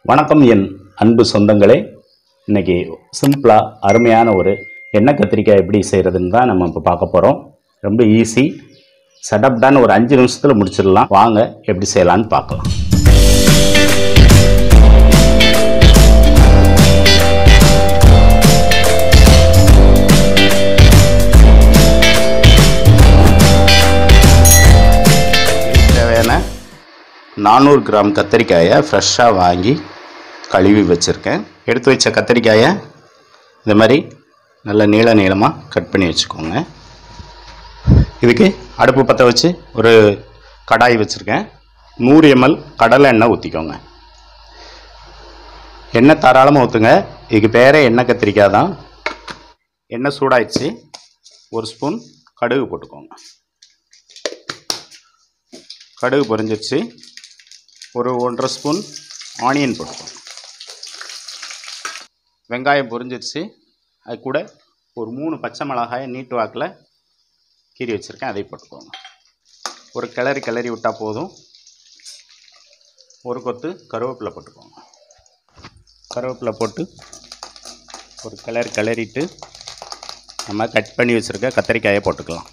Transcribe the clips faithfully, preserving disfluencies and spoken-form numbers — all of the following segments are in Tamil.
வணக்கம் என் அன்பு சொந்தங்களே. இன்னைக்கு சிம்பிளா அருமையான ஒரு எண்ணெய் கத்திரிக்காய் எப்படி செய்யறதுன்னு தான் நம்ம இப்போ பார்க்க போறோம். ரொம்ப ஈஸி, சடப்டான ஒரு அஞ்சு நிமிஷத்துல முடிச்சிடலாம். வாங்க எப்படி செய்யலாம்னு பார்க்கலாம். தேவையான நானூறு கிராம் கத்திரிக்காயை ஃப்ரெஷ்ஷாக வாங்கி கழுவி வச்சுருக்கேன். எடுத்து வச்ச கத்திரிக்காயை இந்த மாதிரி நல்ல நீள நீளமாக கட் பண்ணி வச்சுக்கோங்க. இதுக்கு அடுப்பு பற்ற வச்சு ஒரு கடாய் வச்சுருக்கேன். நூறு எம்எல் கடலை எண்ணெய் ஊற்றிக்கோங்க. எண்ணெய் தாராளமாக ஊற்றுங்க. இதுக்கு பேரே எண்ணெய் கத்திரிக்காய் தான். எண்ணெய் சூடாயிடுச்சு. ஒரு ஸ்பூன் கடுகு போட்டுக்கோங்க. கடுகு பொரிஞ்சிருச்சு. ஒரு ஒன்றரை ஸ்பூன் ஆனியன் போட்டுக்கோங்க. வெங்காயம் பொரிஞ்சிருச்சு. அது கூட ஒரு மூணு பச்சை மிளகாயை நீட்டு வாக்கில் கீறி வச்சுருக்கேன், அதை போட்டுக்கோங்க. ஒரு கிளறி கிளறி விட்டால் போதும். ஒரு கொத்து கருவேப்பிலை போட்டுக்கோங்க. கருவேப்பிலை போட்டு ஒரு கிளறி கிளறிட்டு நம்ம கட் பண்ணி வச்சுருக்க கத்திரிக்காயை போட்டுக்கலாம்.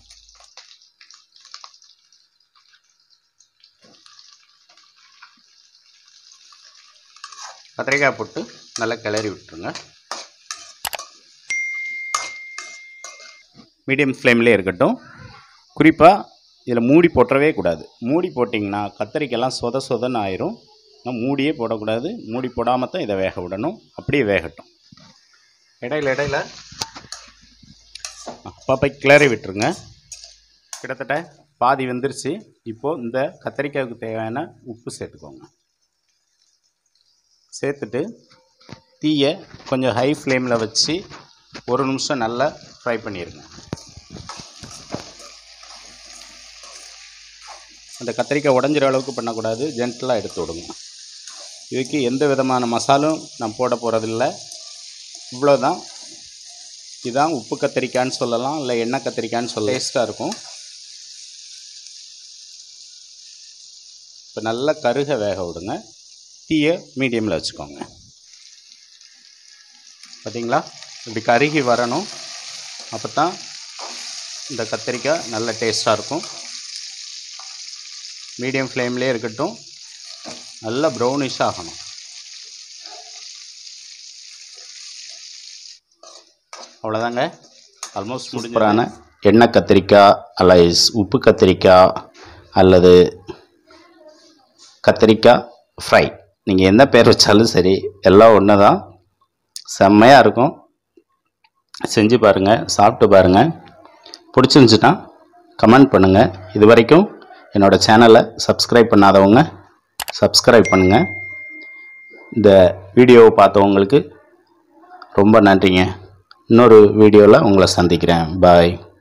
கத்திரிக்காய் போட்டு நல்லா கிளறி விட்டுருங்க. மீடியம் ஃப்ளேம்லேயே இருக்கட்டும். குறிப்பாக இதில் மூடி போட்டவே கூடாது. மூடி போட்டிங்கன்னா கத்திரிக்காயெல்லாம் சொத சொதன்னு ஆயிரும். ஆனால் மூடியே போடக்கூடாது. மூடி போடாமல் தான் இதை வேக விடணும். அப்படியே வேகட்டும். இடையில இடையில அப்பப்போ கிளறி விட்டுருங்க. கிட்டத்தட்ட பாதி வெந்துருச்சு. இப்போது இந்த கத்திரிக்காய்க்கு தேவையான உப்பு சேர்த்துக்கோங்க. சேர்த்துட்டு தீயை கொஞ்சம் ஹை ஃப்ளேமில் வச்சு ஒரு நிமிஷம் நல்லா ஃப்ரை பண்ணிடுங்க. அந்த கத்திரிக்காய் உடஞ்சிற அளவுக்கு பண்ணக்கூடாது. ஜென்டலாக எடுத்து விடுங்க. இதுக்கு எந்த விதமான மசாலும் நான் போட போகிறதில்ல. இவ்வளோதான். இதுதான் உப்பு கத்திரிக்காய்ன்னு சொல்லலாம், இல்லை எண்ணெய் கத்திரிக்காய்ன்னு சொல்ல. டேஸ்ட்டாக இருக்கும். இப்போ நல்லா கருக வேக விடுங்க. தீயை மீடியமில் வச்சுக்கோங்க. பார்த்தீங்களா, இப்படி கருகி வரணும். அப்போ தான் இந்த கத்திரிக்காய் நல்ல டேஸ்ட்டாக இருக்கும். மீடியம் ஃப்ளேம்லேயே இருக்கட்டும். நல்லா ப்ரௌனிஷ் ஆகணும். அவ்வளோதாங்க, ஆல்மோஸ்ட் முடிஞ்சான எண்ணெய் கத்திரிக்காய் அல்ல உப்பு கத்திரிக்காய் அல்லது கத்திரிக்காய் ஃப்ரை, நீங்கள் எந்த பேர் வச்சாலும் சரி, எல்லாம் ஒன்று தான். செம்மையாக இருக்கும். செஞ்சு பாருங்கள், சாப்பிட்டு பாருங்கள். பிடிச்சிருந்துச்சுன்னா கமெண்ட் பண்ணுங்கள். இது வரைக்கும் என்னோடய சேனலை சப்ஸ்கிரைப் பண்ணாதவங்க சப்ஸ்கிரைப் பண்ணுங்கள். இந்த வீடியோவை பார்த்தவங்களுக்கு ரொம்ப நன்றிங்க. இன்னொரு வீடியோவில் உங்களை சந்திக்கிறேன். பாய்.